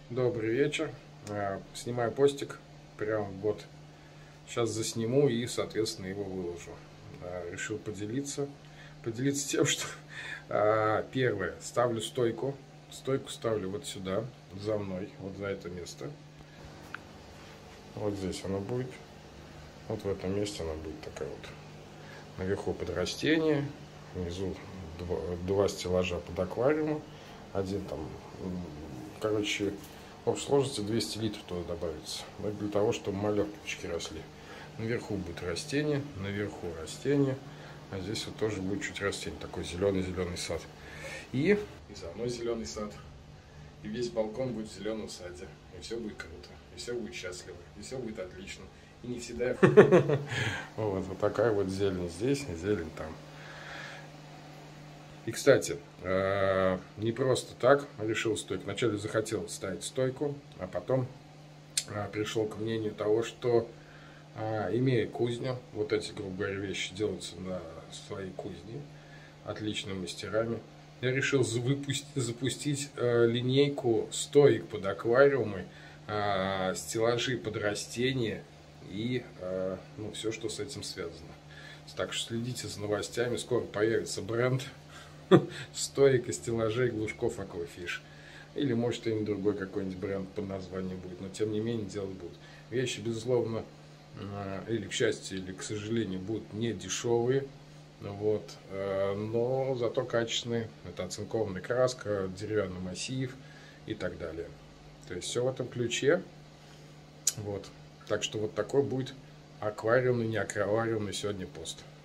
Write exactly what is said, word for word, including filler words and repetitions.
Добрый вечер. Снимаю постик прям вот. Сейчас засниму и, соответственно, его выложу. Решил поделиться. Поделиться тем, что первое, ставлю стойку. Стойку ставлю вот сюда, за мной, вот за это место. Вот здесь она будет. Вот в этом месте она будет такая вот. Наверху под растение, внизу два, два стеллажа под аквариумом. Один там, короче, в общей сложности двести литров туда добавится. Это для того, чтобы малёкочки росли. Наверху будет растение, наверху растение. А здесь вот тоже будет чуть растение. Такой зеленый-зеленый сад. И, и заодно зеленый сад. И весь балкон будет в зеленом саде. И все будет круто. И все будет счастливо. И все будет отлично. И не всегда... Вот, вот такая вот зелень здесь, зелень там. И, кстати, не просто так решил стойку. Вначале захотел ставить стойку, а потом пришел к мнению того, что, имея кузню, вот эти, грубо говоря, вещи делаются на своей кузне отличными мастерами. Я решил запустить, запустить линейку стоек под аквариумы, стеллажи под растения и ну, все, что с этим связано. Так что следите за новостями, скоро появится бренд стоек и стеллажей глушков Aquafish. Или может и другой какой-нибудь бренд под названием будет, но тем не менее делать будут. Вещи, безусловно, или к счастью, или к сожалению, будут не дешевые, вот, но зато качественные. Это оцинкованная краска, деревянный массив и так далее. То есть все в этом ключе. Вот. Так что вот такой будет аквариумный, не аквариумный сегодня пост.